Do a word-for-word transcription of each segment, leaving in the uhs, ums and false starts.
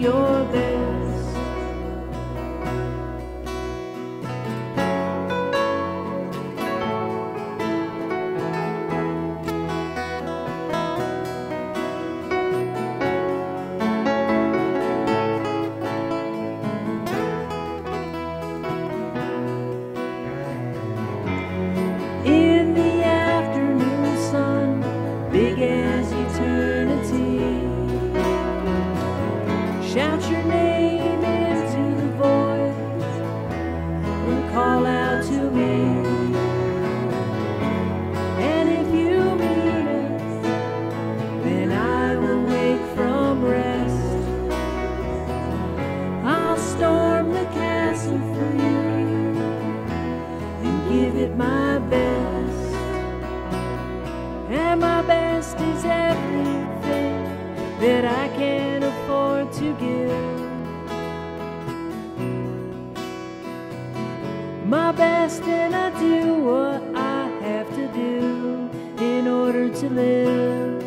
your best. In the afternoon sun, big as eternity, shout your name into the void, or call out to me. And if you meet us, then I will wake from rest. I'll storm the castle for you and give it my best. And my best is everything that I can afford to give. My best, and I do what I have to do in order to live.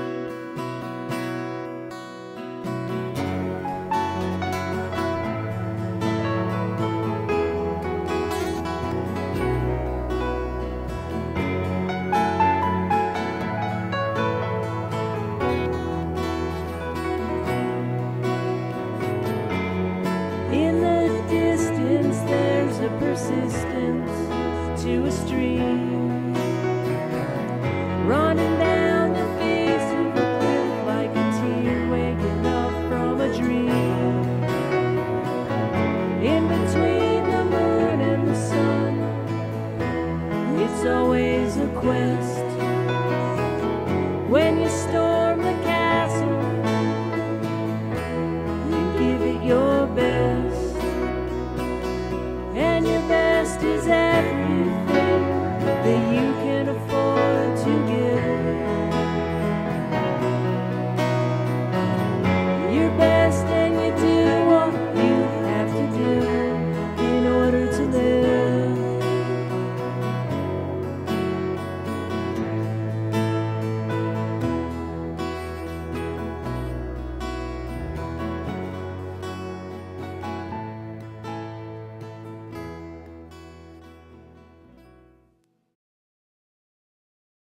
In the distance there's a persistence to a stream running down the face of a cliff like a tear waking up from a dream. In between the moon and the sun, it's always a quest. When you storm